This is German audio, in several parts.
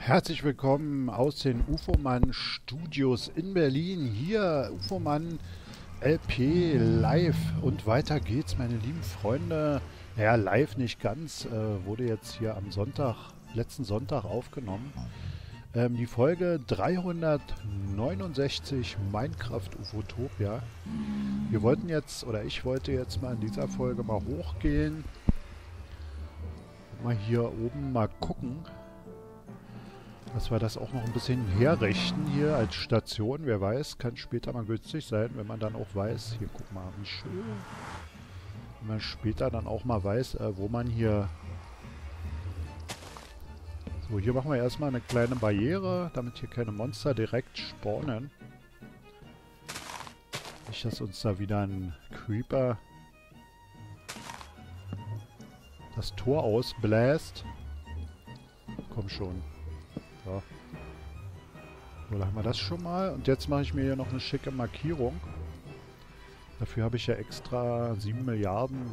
Herzlich willkommen aus den UFOMAN Studios in Berlin. Hier UFOMAN LP live und weiter geht's, meine lieben Freunde. Ja, live nicht ganz, wurde jetzt hier am Sonntag, letzten Sonntag aufgenommen. Die Folge 369 Minecraft Ufotopia. Wir wollten jetzt, oder ich wollte jetzt mal in dieser Folge mal hochgehen. Mal hier oben mal gucken, dass wir das auch noch ein bisschen herrichten hier als Station. Wer weiß, kann später mal günstig sein, wenn man dann auch weiß, hier guck mal, wie schön. Wenn man später dann auch mal weiß, wo man hier... So, hier machen wir erstmal eine kleine Barriere, damit hier keine Monster direkt spawnen. Nicht, dass uns da wieder ein Creeper das Tor ausbläst. Komm schon. So. So, dann haben wir das schon mal. Und jetzt mache ich mir hier noch eine schicke Markierung. Dafür habe ich ja extra 7 Milliarden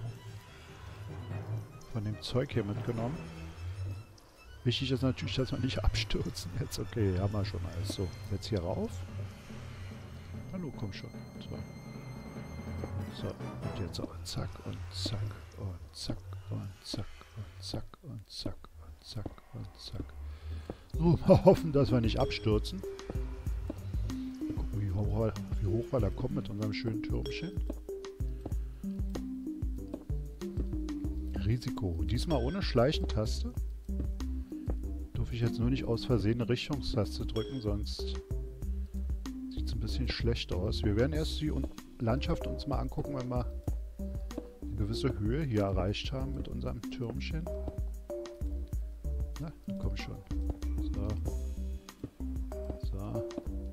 von dem Zeug hier mitgenommen. Wichtig ist natürlich, dass wir nicht abstürzen. Jetzt, okay, haben wir schon alles. So, jetzt hier rauf. Hallo, komm schon. So. So, und jetzt auch zack und zack und zack und zack und zack und zack und zack und zack. So, mal hoffen, dass wir nicht abstürzen. Gucken, wie hoch wir da kommen mit unserem schönen Türmchen. Risiko. Diesmal ohne Schleichentaste. Darf ich jetzt nur nicht aus Versehen eine Richtungstaste drücken, sonst sieht es ein bisschen schlecht aus. Wir werden erst die Landschaft uns mal angucken, wenn wir eine gewisse Höhe hier erreicht haben mit unserem Türmchen. Na, komm schon. So. So.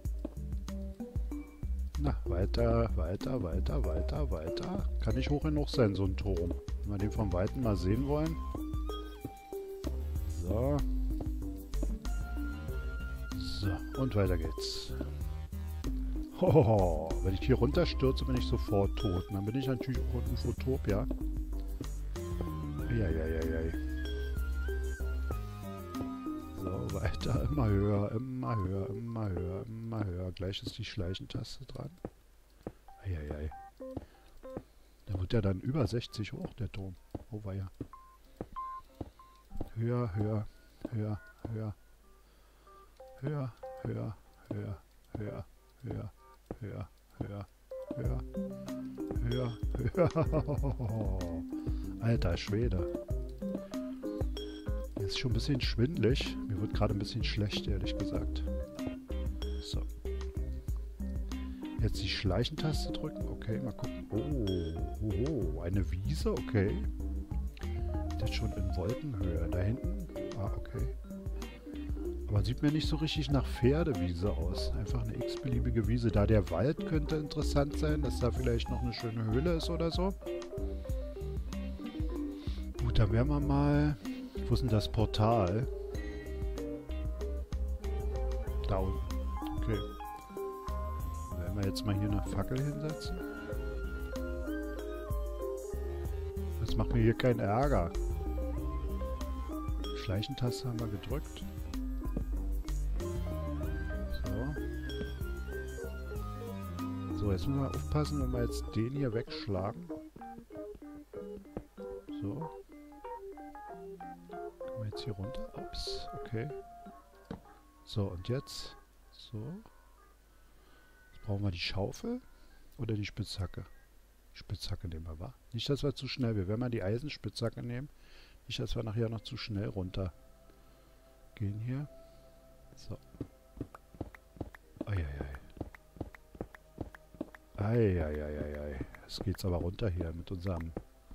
Na, weiter, weiter, weiter, weiter, weiter. Kann nicht hoch genug sein, so ein Turm. Wenn wir den von Weitem mal sehen wollen. So. So, und weiter geht's. Hohoho, wenn ich hier runterstürze, bin ich sofort tot. Und dann bin ich natürlich auch ein Ufotopia. Eieieiei. So, weiter, immer höher, immer höher, immer höher, immer höher. Gleich ist die Schleichentaste dran. Eieiei. Da wird ja dann über 60 hoch, der Turm. Oh weia. Höher, höher, höher, höher. Höher, höher, höher, höher, höher, höher, höher, höher, höher, höher. Alter Schwede. Ist schon ein bisschen schwindelig. Mir wird gerade ein bisschen schlecht, ehrlich gesagt. So. Jetzt die Schleichentaste drücken. Okay, mal gucken. Oh, eine Wiese, okay. Das ist schon in Wolkenhöhe. Da hinten. Ah, okay. Aber sieht mir nicht so richtig nach Pferdewiese aus. Einfach eine x-beliebige Wiese. Da der Wald könnte interessant sein, dass da vielleicht noch eine schöne Höhle ist oder so. Gut, dann werden wir mal... Wo ist denn das Portal? Da unten. Okay. Dann werden wir jetzt mal hier eine Fackel hinsetzen. Das macht mir hier keinen Ärger. Schleichentaste haben wir gedrückt. So, jetzt müssen wir aufpassen, wenn wir jetzt den hier wegschlagen. So. Kommen wir jetzt hier runter? Ups, okay. So, und jetzt. So. Jetzt brauchen wir die Schaufel oder die Spitzhacke. Die Spitzhacke nehmen wir, wa? Nicht, dass wir zu schnell, wir werden mal die Eisenspitzhacke nehmen. Nicht, dass wir nachher noch zu schnell runter gehen hier. So. Eieiei. Eieieiei. Jetzt geht's aber runter hier mit unserem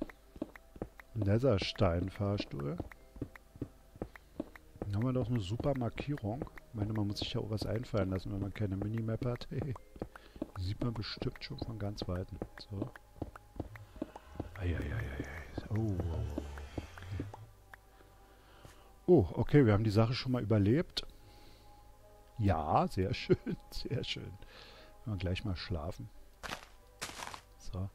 Netherstein-Fahrstuhl. Dann haben wir doch eine super Markierung. Ich meine, man muss sich ja auch was einfallen lassen, wenn man keine Minimap hat. Hey. Die sieht man bestimmt schon von ganz Weitem. So. Eieieiei. Okay. Oh, okay, wir haben die Sache schon mal überlebt. Ja, sehr schön, sehr schön. Wenn wir gleich mal schlafen. So.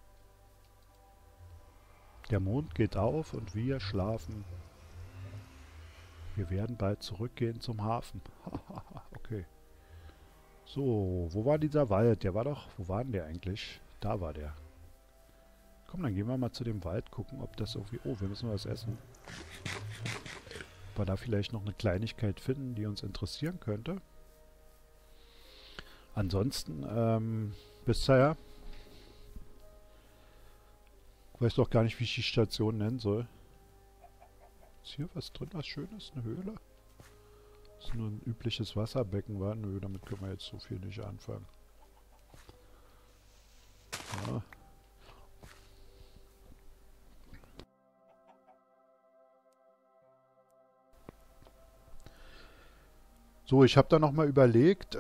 Der Mond geht auf und wir schlafen Wir werden bald zurückgehen zum Hafen. Okay. So, wo war dieser Wald? Der war doch... Wo war denn der eigentlich? Da war der. Komm, dann gehen wir mal zu dem Wald gucken, ob das irgendwie... Oh, wir müssen was essen. Ob wir da vielleicht noch eine Kleinigkeit finden, die uns interessieren könnte. Ansonsten, bis daher. Ich weiß doch gar nicht, wie ich die Station nennen soll. Ist hier was drin, was Schönes? Eine Höhle? Das ist nur ein übliches Wasserbecken, war? Nö, damit können wir jetzt so viel nicht anfangen. Ja. So, ich habe da nochmal überlegt,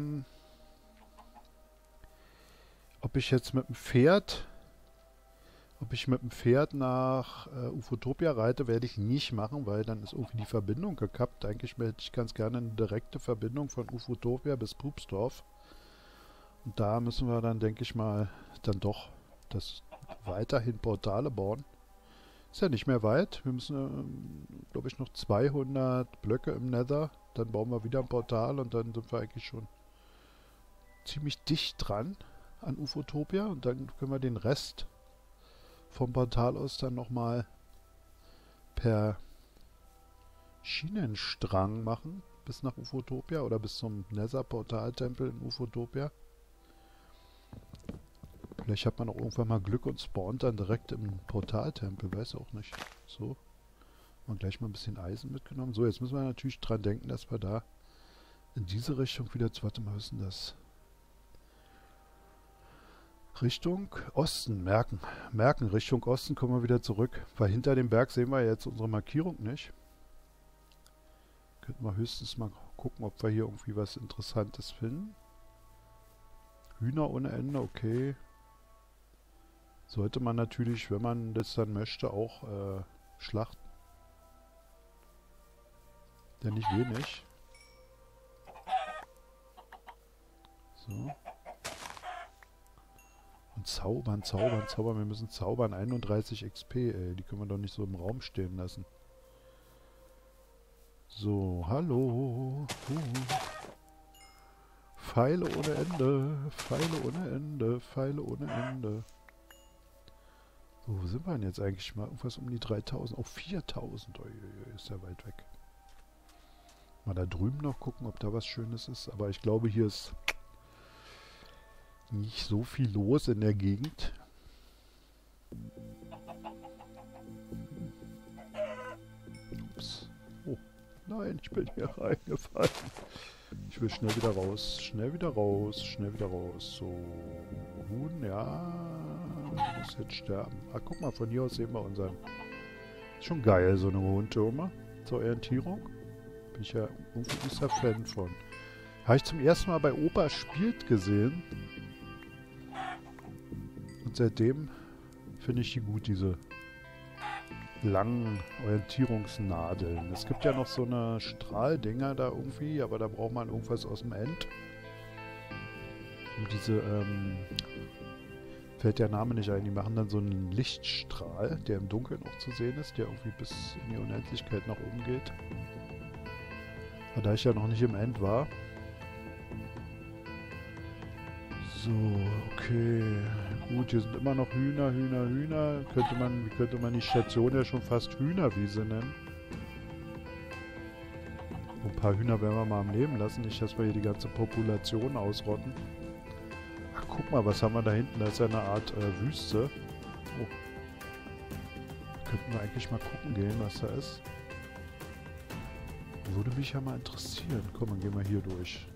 ob ich jetzt mit dem Pferd... Ob ich mit dem Pferd nach Ufotopia reite, werde ich nicht machen, weil dann ist irgendwie die Verbindung gekappt. Eigentlich hätte ich ganz gerne eine direkte Verbindung von Ufotopia bis Pupsdorf. Und da müssen wir dann, denke ich mal, dann doch das weiterhin Portale bauen. Ist ja nicht mehr weit. Wir müssen, glaube ich, noch 200 Blöcke im Nether. Dann bauen wir wieder ein Portal und dann sind wir eigentlich schon ziemlich dicht dran an Ufotopia. Und dann können wir den Rest vom Portal aus dann nochmal per Schienenstrang machen, bis nach Ufotopia oder bis zum Nether-Portaltempel in Ufotopia. Vielleicht hat man auch irgendwann mal Glück und spawnt dann direkt im Portaltempel, weiß auch nicht. So, und gleich mal ein bisschen Eisen mitgenommen. So, jetzt müssen wir natürlich dran denken, dass wir da in diese Richtung wieder, warte mal, was ist denn das? Richtung Osten, merken, Richtung Osten kommen wir wieder zurück, weil hinter dem Berg sehen wir jetzt unsere Markierung nicht. Könnten wir höchstens mal gucken, ob wir hier irgendwie was Interessantes finden. Hühner ohne Ende, okay. Sollte man natürlich, wenn man das dann möchte, auch schlachten. Denn nicht wenig. So. Und zaubern. Wir müssen zaubern. 31 XP, ey. Die können wir doch nicht so im Raum stehen lassen. So, hallo. Pfeile ohne Ende. Pfeile ohne Ende. So, wo sind wir denn jetzt eigentlich mal? Irgendwas um die 3000. Oh, 4000. Ist ja weit weg. Mal da drüben noch gucken, ob da was Schönes ist. Aber ich glaube, hier ist nicht so viel los in der Gegend. Ups. Oh, nein, ich bin hier reingefallen. Ich will schnell wieder raus. So, Huhn, ja. Muss jetzt sterben. Ah, guck mal, von hier aus sehen wir unseren. Ist schon geil, so eine Mondtürme zur Orientierung. Bin ich ja irgendwie nicht der Fan von. Habe ich zum ersten Mal bei Opa spielt gesehen. Und seitdem finde ich die gut, diese langen Orientierungsnadeln. Es gibt ja noch so eine Strahldinger da irgendwie, aber da braucht man irgendwas aus dem End. Und diese, fällt der Name nicht ein, die machen dann so einen Lichtstrahl, der im Dunkeln auch zu sehen ist, der irgendwie bis in die Unendlichkeit nach oben geht. Aber da ich ja noch nicht im End war. So, okay. Gut, hier sind immer noch Hühner. Könnte man die Station ja schon fast Hühnerwiese nennen. Ein paar Hühner werden wir mal am Leben lassen, nicht, dass wir hier die ganze Population ausrotten. Ach, guck mal, was haben wir da hinten? Da ist ja eine Art Wüste. Oh. Könnten wir eigentlich mal gucken gehen, was da ist. Würde mich ja mal interessieren. Komm, dann gehen wir hier durch.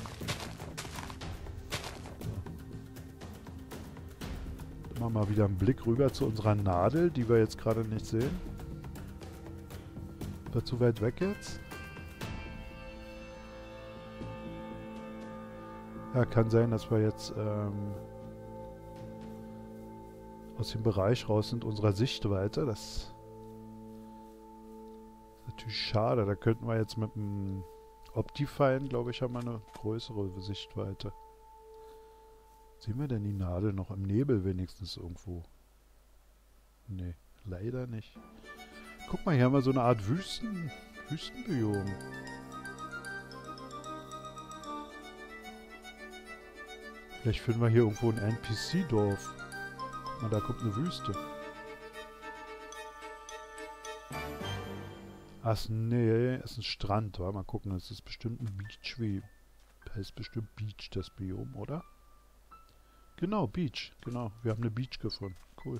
Machen wir mal wieder einen Blick rüber zu unserer Nadel, die wir jetzt gerade nicht sehen. War zu weit weg jetzt? Ja, kann sein, dass wir jetzt aus dem Bereich raus sind unserer Sichtweite. Das ist natürlich schade. Da könnten wir jetzt mit dem Optifine, glaube ich, haben wir eine größere Sichtweite. Sehen wir denn die Nadel noch im Nebel wenigstens irgendwo? Nee, leider nicht. Guck mal, hier haben wir so eine Art Wüstenbiom. Vielleicht finden wir hier irgendwo ein NPC-Dorf. Guck mal, da kommt eine Wüste. Ach nee, ist ein Strand. Warte mal gucken, das ist bestimmt ein Beach. Wie heißt bestimmt Beach, das Biom, oder? Genau, Beach. Genau, wir haben eine Beach gefunden. Cool.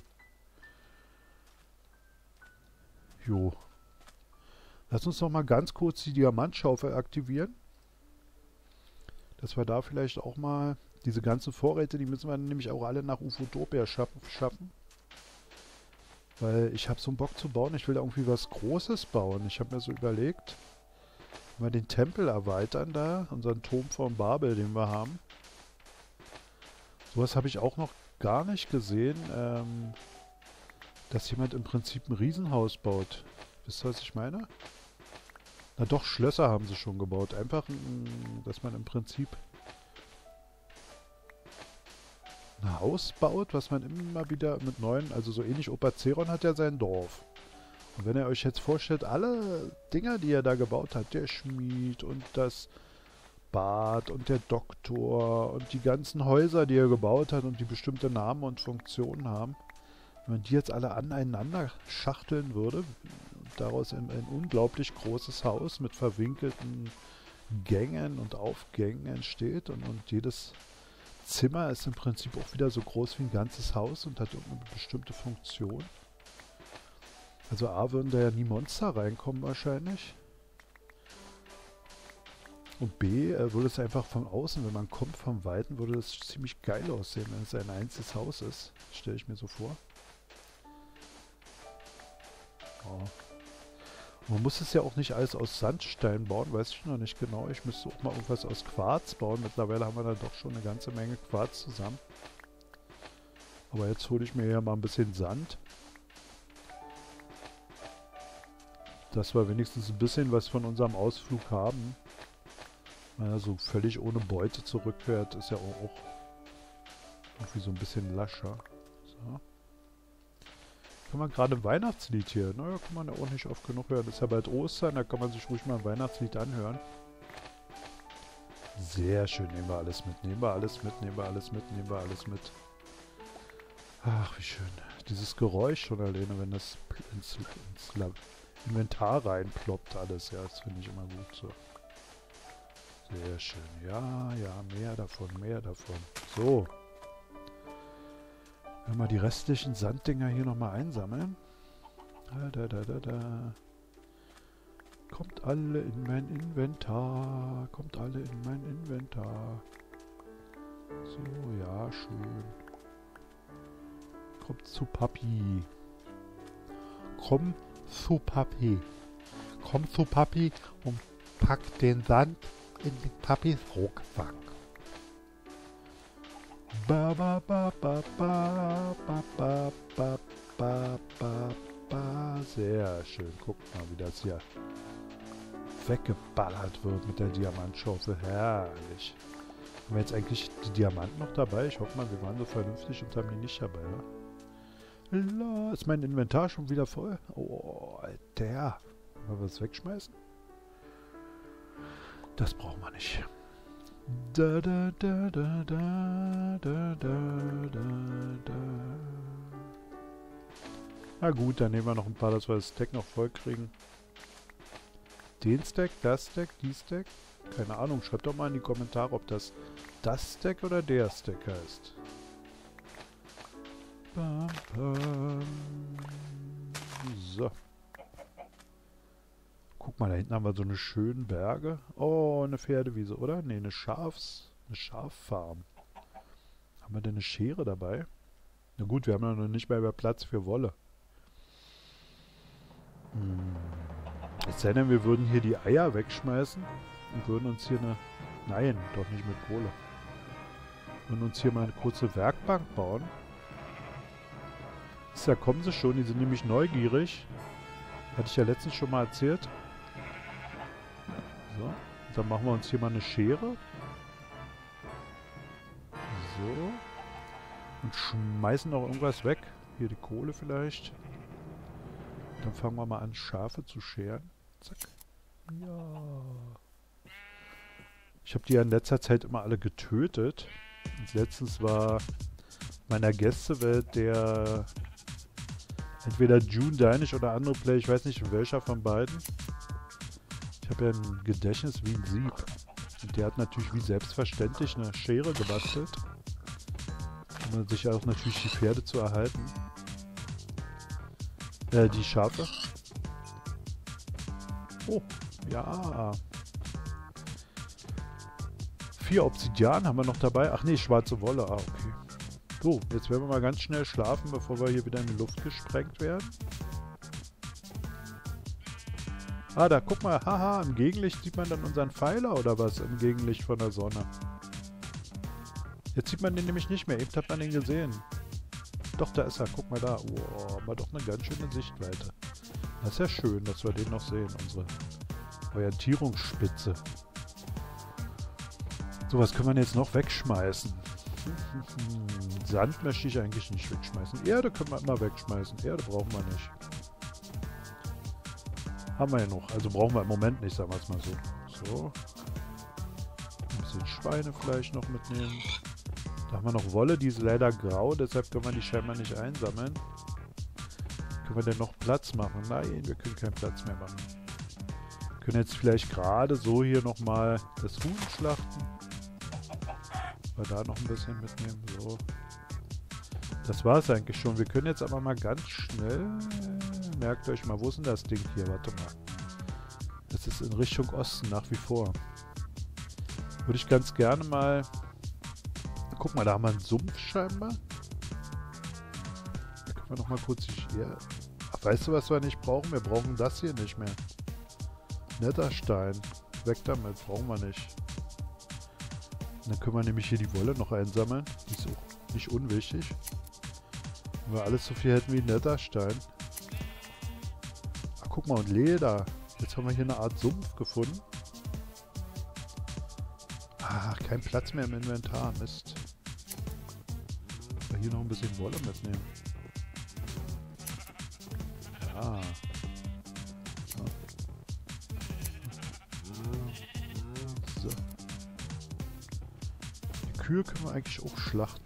Jo. Lass uns noch mal ganz kurz die Diamantschaufel aktivieren. Dass wir da vielleicht auch mal diese ganzen Vorräte, die müssen wir nämlich auch alle nach Ufotopia schaffen. Weil ich habe so einen Bock zu bauen. Ich will da irgendwie was Großes bauen. Ich habe mir so überlegt, wenn wir den Tempel erweitern da, unseren Turm von Babel, den wir haben. Sowas habe ich auch noch gar nicht gesehen, dass jemand im Prinzip ein Riesenhaus baut. Wisst ihr, was ich meine? Na doch, Schlösser haben sie schon gebaut. Einfach, dass man im Prinzip ein Haus baut, was man immer wieder mit neuen, also so ähnlich Opa Zeron hat ja sein Dorf. Und wenn ihr euch jetzt vorstellt, alle Dinger, die er da gebaut hat, der Schmied und das Bad und der Doktor und die ganzen Häuser, die er gebaut hat und die bestimmte Namen und Funktionen haben, wenn man die jetzt alle aneinander schachteln würde, daraus ein unglaublich großes Haus mit verwinkelten Gängen und Aufgängen entsteht und jedes Zimmer ist im Prinzip auch wieder so groß wie ein ganzes Haus und hat irgendeine bestimmte Funktion. Also A, würden da ja nie Monster reinkommen wahrscheinlich. Und B, würde es einfach von außen, wenn man kommt vom Weiten, würde es ziemlich geil aussehen, wenn es ein einziges Haus ist. Stelle ich mir so vor. Oh. Man muss es ja auch nicht alles aus Sandstein bauen, weiß ich noch nicht genau. Ich müsste auch mal irgendwas aus Quarz bauen. Mittlerweile haben wir da doch schon eine ganze Menge Quarz zusammen. Aber jetzt hole ich mir hier mal ein bisschen Sand. Dass wir wenigstens ein bisschen was von unserem Ausflug haben. Also völlig ohne Beute zurückfährt, ist ja auch irgendwie so ein bisschen lascher. So. Kann man gerade ein Weihnachtslied hier? Naja, kann man ja auch nicht oft genug hören. Ist ja bald Ostern, da kann man sich ruhig mal ein Weihnachtslied anhören. Sehr schön, nehmen wir alles mit, nehmen wir alles mit, nehmen wir alles mit, nehmen wir alles mit. Ach, wie schön. Dieses Geräusch schon alleine, wenn das ins Inventar reinploppt alles. Ja, das finde ich immer gut so. Sehr schön. Ja, ja, mehr davon, mehr davon. So. Wenn wir die restlichen Sanddinger hier nochmal einsammeln. Da. Kommt alle in mein Inventar. Kommt alle in mein Inventar. So, ja, schön. Kommt zu Papi. Komm zu Papi. Komm zu Papi und pack den Sand in den Papis Rucksack. Ba ba ba ba ba ba ba ba ba ba ba. Sehr schön. Guckt mal, wie das hier weggeballert wird mit der Diamantschaufel. Herrlich. Haben wir jetzt eigentlich die Diamanten noch dabei? Ich hoffe mal, wir waren so vernünftig und haben die nicht dabei, ja? Ist mein Inventar schon wieder voll? Oh, Alter. Wollen wir was wegschmeißen? Das brauchen wir nicht. Da da da da da da da da. Na gut, dann nehmen wir noch ein paar, dass wir das Stack noch voll kriegen. Den Stack, das Stack, die Stack. Keine Ahnung, schreibt doch mal in die Kommentare, ob das Stack oder der Stack heißt. Bam, bam. So. Guck mal, da hinten haben wir so eine schönen Berge. Oh, eine Pferdewiese, oder? Ne, eine Schaffarm. Haben wir denn eine Schere dabei? Na gut, wir haben ja noch nicht mehr Platz für Wolle. Es sei denn, wir würden hier die Eier wegschmeißen und würden uns hier eine... Nein, doch nicht mit Kohle. Und uns hier mal eine kurze Werkbank bauen. Da kommen sie schon, die sind nämlich neugierig. Hatte ich ja letztens schon mal erzählt. So, dann machen wir uns hier mal eine Schere. So. Und schmeißen auch irgendwas weg. Hier die Kohle vielleicht. Dann fangen wir mal an, Schafe zu scheren. Zack. Ja. Ich habe die ja in letzter Zeit immer alle getötet. Und letztens war meiner Gästewelt der entweder June Danish oder andere Play, ich weiß nicht welcher von beiden. Ich habe ja ein Gedächtnis wie ein Sieb. Und der hat natürlich wie selbstverständlich eine Schere gebastelt. Um sich auch natürlich die Pferde zu erhalten. Die Schafe. Oh, ja. 4 Obsidian haben wir noch dabei. Ach nee, schwarze Wolle. Ah, okay. So, jetzt werden wir mal ganz schnell schlafen, bevor wir hier wieder in die Luft gesprengt werden. Ah, da guck mal. Haha, im Gegenlicht sieht man dann unseren Pfeiler oder was? Im Gegenlicht von der Sonne. Jetzt sieht man den nämlich nicht mehr. Eben hat man den gesehen. Doch, da ist er. Guck mal da. Oh, haben wir doch eine ganz schöne Sichtweite. Das ist ja schön, dass wir den noch sehen. Unsere Orientierungsspitze. So, was können wir jetzt noch wegschmeißen? Sand möchte ich eigentlich nicht wegschmeißen. Erde können wir immer wegschmeißen. Erde brauchen wir nicht. Haben wir ja noch. Also brauchen wir im Moment nicht, sagen wir es mal so. So. Ein bisschen Schweinefleisch noch mitnehmen. Da haben wir noch Wolle, die ist leider grau, deshalb können wir die scheinbar nicht einsammeln. Können wir denn noch Platz machen? Nein, wir können keinen Platz mehr machen. Wir können jetzt vielleicht gerade so hier nochmal das Huhn schlachten. Wir da noch ein bisschen mitnehmen. So. Das war es eigentlich schon. Wir können jetzt aber mal ganz schnell... Merkt euch mal, wo ist denn das Ding hier? Warte mal. Das ist in Richtung Osten nach wie vor. Würde ich ganz gerne mal... Guck mal, da haben wir einen Sumpf scheinbar. Da können wir noch mal kurz... Ach, weißt du, was wir nicht brauchen? Wir brauchen das hier nicht mehr. Netherstein. Weg damit. Brauchen wir nicht. Und dann können wir nämlich hier die Wolle noch einsammeln. Die ist auch nicht unwichtig. Wenn wir alles so viel hätten wie Netherstein. Ach, guck mal, und Leder. Jetzt haben wir hier eine Art Sumpf gefunden. Ach, kein Platz mehr im Inventar. Mist. Hier noch ein bisschen Wolle mitnehmen. Ja. So. Die Kühe können wir eigentlich auch schlachten.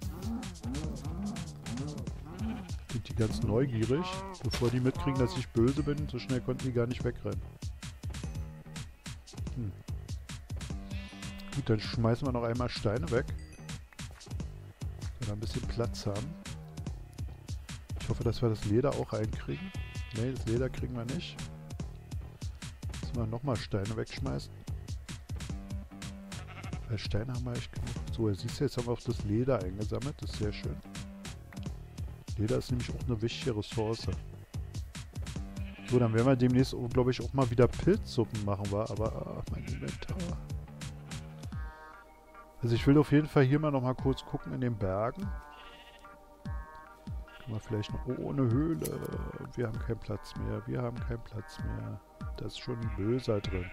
Sind die ganz neugierig, bevor die mitkriegen, dass ich böse bin. So schnell konnten die gar nicht wegrennen. Gut, dann schmeißen wir noch einmal Steine weg. Dass wir ein bisschen Platz haben. Ich hoffe, dass wir das Leder auch einkriegen. Ne, das Leder kriegen wir nicht. Müssen wir nochmal Steine wegschmeißen. Weil Steine haben wir echt genug. So, jetzt siehst du, jetzt haben wir auch das Leder eingesammelt. Das ist sehr schön. Leder ist nämlich auch eine wichtige Ressource. So, dann werden wir demnächst, glaube ich, auch mal wieder Pilzsuppen machen, aber mein Inventar. Also ich will auf jeden Fall hier mal noch mal kurz gucken in den Bergen. Können wir vielleicht noch... Oh, eine Höhle. Wir haben keinen Platz mehr. Wir haben keinen Platz mehr. Da ist schon ein Böser drin.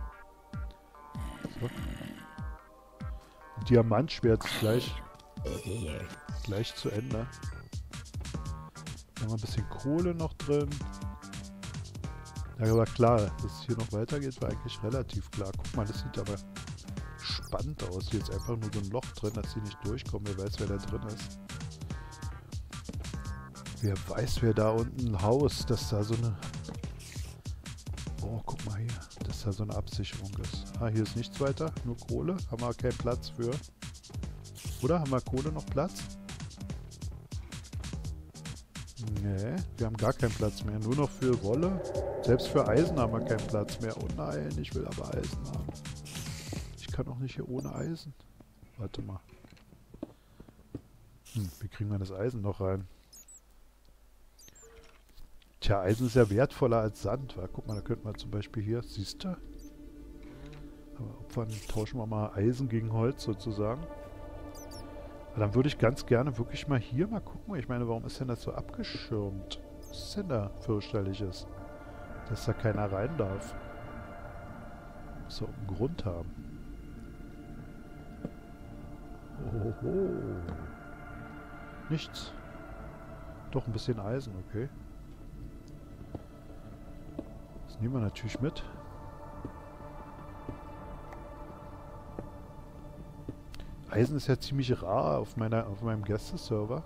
So. Ein Diamantschwert ist gleich zu Ende. Da haben wir ein bisschen Kohle noch drin. Ja, aber klar, dass es hier noch weitergeht, war eigentlich relativ klar. Guck mal, das sieht aber spannend aus. Hier ist einfach nur so ein Loch drin, dass sie nicht durchkommen. Wer weiß, wer da drin ist. Wer weiß, wer da unten haust, dass da so eine... Oh, guck mal hier, dass da so eine Absicherung ist. Ah, hier ist nichts weiter, nur Kohle. Haben wir keinen Platz für. Oder? Haben wir Kohle noch Platz? Nee, wir haben gar keinen Platz mehr. Nur noch für Wolle. Selbst für Eisen haben wir keinen Platz mehr. Oh nein, ich will aber Eisen haben. Ich kann auch nicht hier ohne Eisen. Warte mal. Wie kriegen wir das Eisen noch rein? Tja, Eisen ist ja wertvoller als Sand. Weil, guck mal, da könnten wir zum Beispiel hier, siehst du? Aber tauschen wir mal Eisen gegen Holz sozusagen. Aber dann würde ich ganz gerne wirklich mal hier mal gucken. Ich meine, warum ist denn das so abgeschirmt? Was ist denn da fürchterliches? Dass da keiner rein darf. Muss doch einen Grund haben. Ohoho. Nichts. Doch ein bisschen Eisen, okay. Das nehmen wir natürlich mit. Eisen ist ja ziemlich rar auf meinem Gästeserver.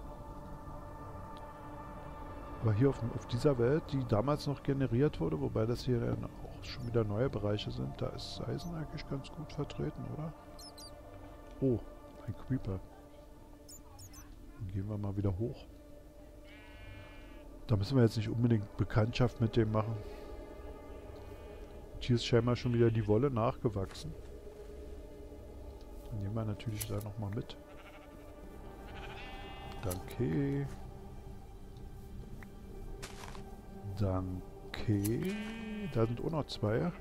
Aber hier auf dieser Welt, die damals noch generiert wurde, wobei das hier dann auch schon wieder neue Bereiche sind, da ist Eisen eigentlich ganz gut vertreten, oder? Oh, ein Creeper. Dann gehen wir mal wieder hoch. Da müssen wir jetzt nicht unbedingt Bekanntschaft mit dem machen. Und hier ist scheinbar schon wieder die Wolle nachgewachsen. Dann nehmen wir natürlich da nochmal mit. Danke. Danke. Da sind auch noch zwei.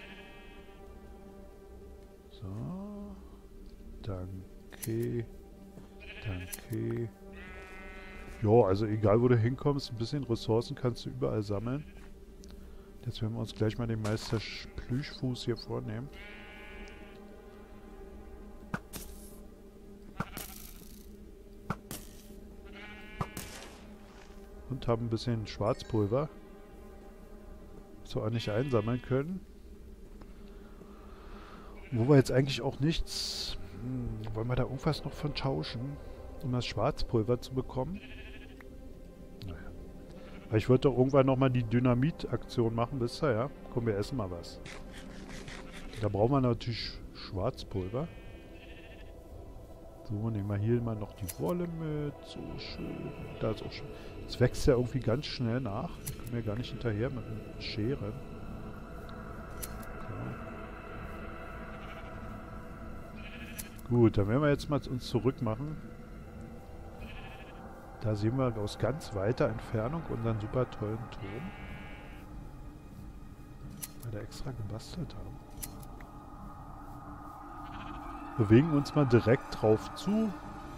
So. Danke. Danke. Jo, also egal wo du hinkommst, ein bisschen Ressourcen kannst du überall sammeln. Jetzt werden wir uns gleich mal den Meister Plüschfuß hier vornehmen. Und haben ein bisschen Schwarzpulver. Was wir auch nicht einsammeln können. Wo wir jetzt eigentlich auch nichts... wollen wir da irgendwas noch von tauschen? Um das Schwarzpulver zu bekommen? Naja. Weil ich wollte doch irgendwann nochmal die Dynamit-Aktion machen, wisst ihr, ja? Komm, wir essen mal was. Da brauchen wir natürlich Schwarzpulver. So, nehmen wir hier mal noch die Wolle mit. So schön. Da ist auch schon... Es wächst ja irgendwie ganz schnell nach. Ich komme ja gar nicht hinterher mit den Scheren. So. Gut, dann werden wir jetzt mal uns zurück machen. Da sehen wir aus ganz weiter Entfernung unseren super tollen Turm. Weil wir extra gebastelt haben. Bewegen uns mal direkt drauf zu.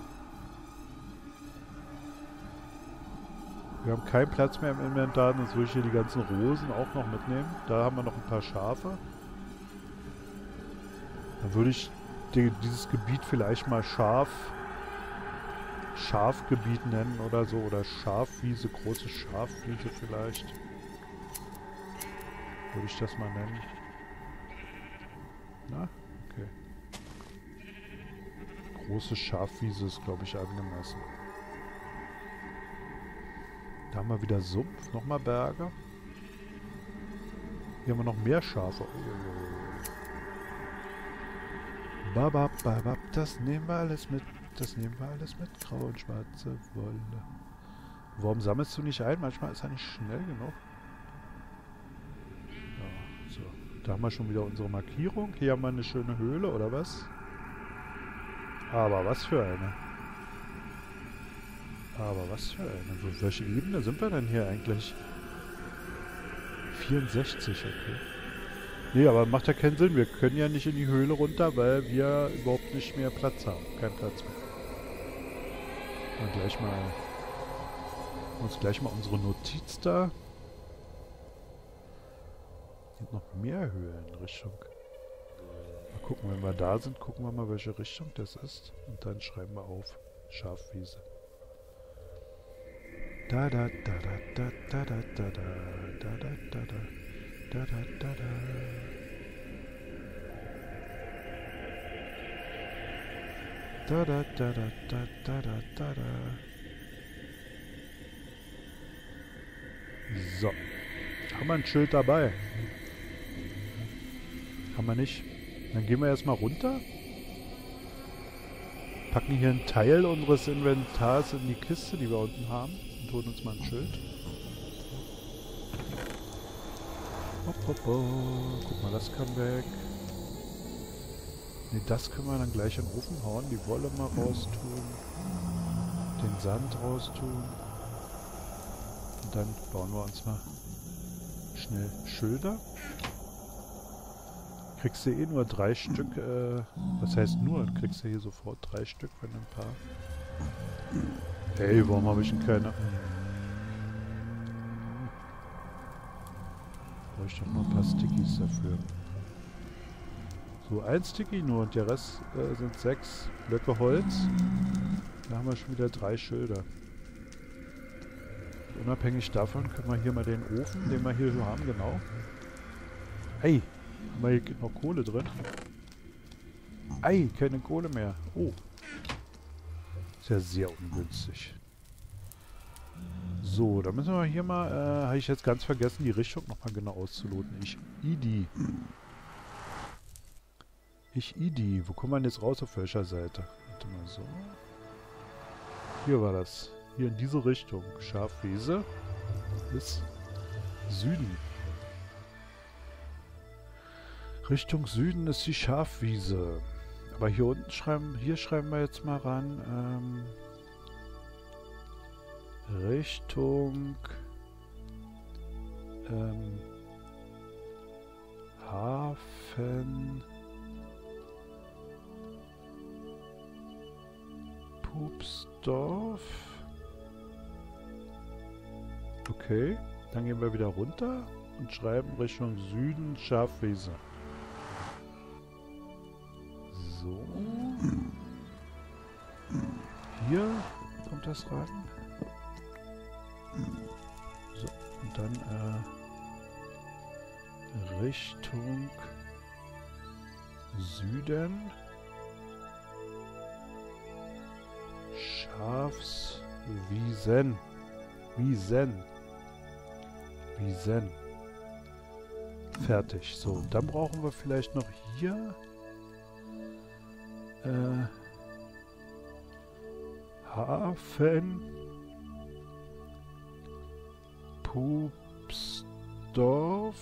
Wir haben keinen Platz mehr im Inventar, sonst würde ich hier die ganzen Rosen auch noch mitnehmen. Da haben wir noch ein paar Schafe. Dann würde ich dieses Gebiet vielleicht mal Schafgebiet nennen oder so. Oder Schafwiese, große Schafwiese vielleicht. Würde ich das mal nennen. Na, okay. Große Schafwiese ist, glaube ich, angemessen. Da haben wir wieder Sumpf, nochmal Berge. Hier haben wir noch mehr Schafe. Babab, babab, das nehmen wir alles mit. Das nehmen wir alles mit. Graue und schwarze Wolle. Warum sammelst du nicht ein? Manchmal ist er nicht schnell genug. Ja, so. Da haben wir schon wieder unsere Markierung. Hier haben wir eine schöne Höhle, oder was? Aber was für eine. Aber was für eine. Welche Ebene sind wir denn hier eigentlich? 64, okay. Nee, aber macht ja keinen Sinn. Wir können ja nicht in die Höhle runter, weil wir überhaupt nicht mehr Platz haben. Kein Platz mehr. Und uns gleich mal unsere Notiz da. Hier sind noch mehr Höhlenrichtung. Mal gucken, wenn wir da sind, gucken wir mal, welche Richtung das ist. Und dann schreiben wir auf Schafwiese. Da da da da da da da da da da da da da da da da. Da da da da da da da da da. So. Haben wir ein Schild dabei? Haben wir nicht. Dann gehen wir erstmal runter. Packen hier einen Teil unseres Inventars in die Kiste, die wir unten haben. Und holen uns mal ein Schild. Hopp, hopp, hopp. Guck mal, das kann weg. Ne, das können wir dann gleich in den Ofen hauen. Die Wolle mal raustun. Den Sand raustun. Und dann bauen wir uns mal schnell Schilder. Kriegst du eh nur 3 Stück, was heißt nur? Dann kriegst du hier sofort 3 Stück, wenn ein paar... Hey, warum habe ich denn keine... Brauche ich doch mal ein paar Stickies dafür. So, ein Sticky nur und der Rest sind 6 Blöcke Holz. Da haben wir schon wieder 3 Schilder. Unabhängig davon können wir hier mal den Ofen, den wir hier so haben, genau. Hey, haben wir hier noch Kohle drin? Ei, keine Kohle mehr. Oh, ja sehr ungünstig. So, da müssen wir hier mal, habe ich jetzt ganz vergessen, die Richtung nochmal genau auszuloten. Ich, wo kommt man jetzt raus, auf welcher Seite? Warte mal so. Hier war das. Hier in diese Richtung. Schafwiese ist Süden. Richtung Süden ist die Schafwiese. Aber hier unten schreiben wir jetzt mal ran, Richtung Hafen Pupsdorf. Okay, dann gehen wir wieder runter und schreiben Richtung Süden Schafwiese. So. Hier kommt das ran. So, und dann Richtung Süden. Schafswiesen. Wiesen. Fertig. So, dann brauchen wir vielleicht noch hier Hafen Pupsdorf.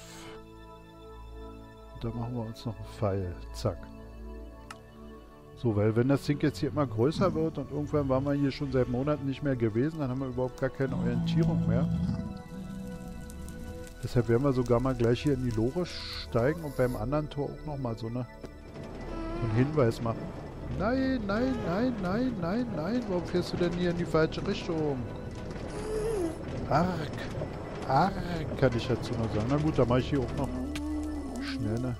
Da machen wir uns noch einen Pfeil. Zack. So, weil wenn das Ding jetzt hier immer größer wird und irgendwann waren wir hier schon seit Monaten nicht mehr gewesen, dann haben wir überhaupt gar keine Orientierung mehr. Deshalb werden wir sogar mal gleich hier in die Lore steigen und beim anderen Tor auch nochmal so einen Hinweis machen. Nein, nein, nein, nein, nein, nein. Warum fährst du denn hier in die falsche Richtung? Arg. Arg, kann ich dazu noch sagen. Na gut, dann mache ich hier auch noch schnell eine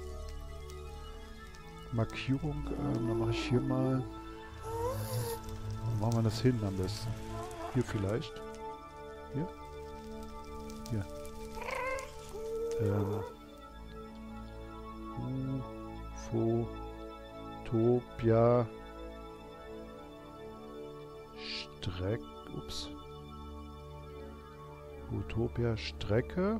Markierung. Dann mache ich hier mal... Wo machen wir das hin am besten? Hier vielleicht. Hier? Hier. Ufotopia Utopia Strecke.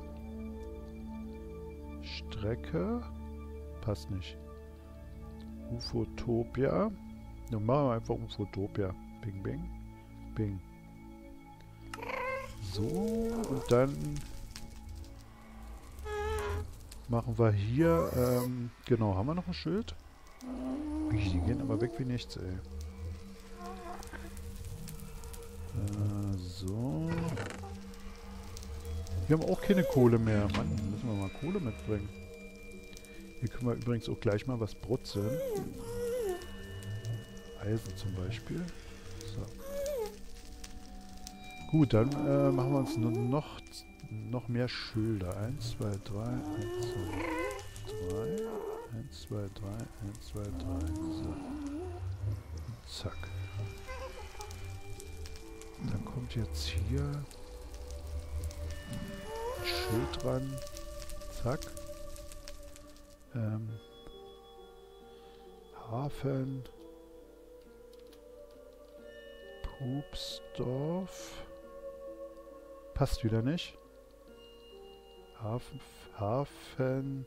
Passt nicht. Ufotopia. Dann machen wir einfach Ufotopia. Bing, bing. Bing. So, und dann machen wir hier, genau, haben wir noch ein Schild? Die gehen aber weg wie nichts, ey. So. Wir haben auch keine Kohle mehr. Mann, müssen wir mal Kohle mitbringen. Hier können wir übrigens auch gleich mal was brutzeln. Eisen zum Beispiel. So. Gut, dann machen wir uns nur noch mehr Schilder. 1, 2, 3, 1, 2, 3, 1, 2, 3, 1, 2, 3. So. Zack. Dann kommt jetzt hier ein Schild dran. Zack. Hafen Pupsdorf. Passt wieder nicht. Hafen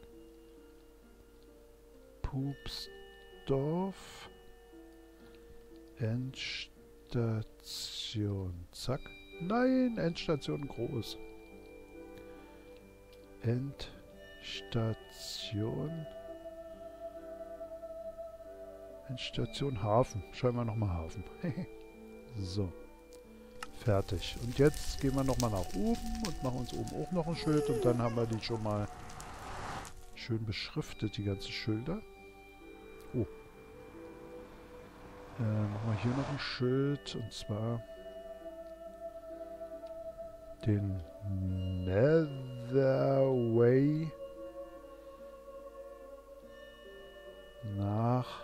Pupsdorf. Endstation. Zack. Nein, Endstation groß. Endstation Hafen. Schreiben wir nochmal Hafen. So. Fertig. Und jetzt gehen wir nochmal nach oben und machen uns oben auch noch ein Schild. Und dann haben wir die schon mal schön beschriftet, die ganzen Schilder. Oh. Machen wir hier noch ein Schild. Und zwar den Netherway nach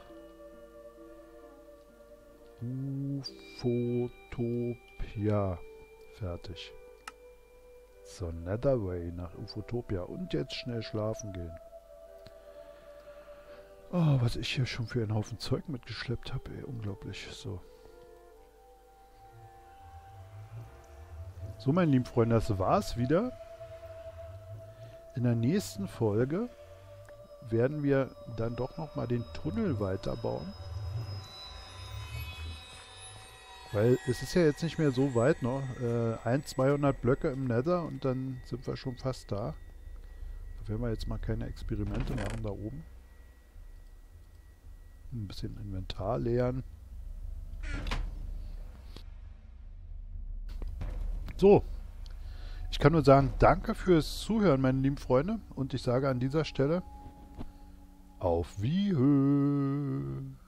Ufotopia. Fertig. So, Netherway nach Ufotopia. Und jetzt schnell schlafen gehen. Oh, was ich hier schon für einen Haufen Zeug mitgeschleppt habe, ey. Unglaublich. So. So, meine lieben Freunde, das war's wieder. In der nächsten Folge werden wir dann doch nochmal den Tunnel weiterbauen. Weil es ist ja jetzt nicht mehr so weit noch. 200 Blöcke im Nether und dann sind wir schon fast da. Da werden wir jetzt mal keine Experimente machen da oben. Ein bisschen Inventar leeren. So. Ich kann nur sagen, danke fürs Zuhören, meine lieben Freunde. Und ich sage an dieser Stelle auf Wiedersehen.